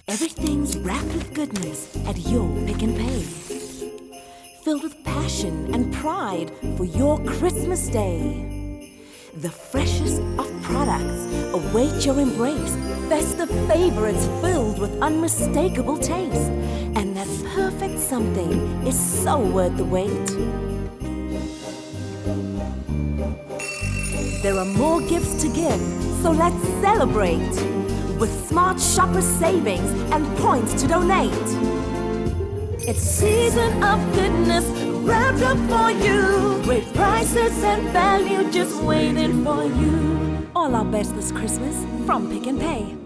Everything's wrapped with goodness at your Pick and Pay. Filled with passion and pride for your Christmas day. The freshest of products await your embrace. Festive favorites filled with unmistakable taste. And that perfect something is so worth the wait. There are more gifts to give, so let's celebrate with smart shopper savings and points to donate. It's a season of goodness wrapped up for you. Great prices and value just waiting for you. All our best this Christmas from Pick and Pay.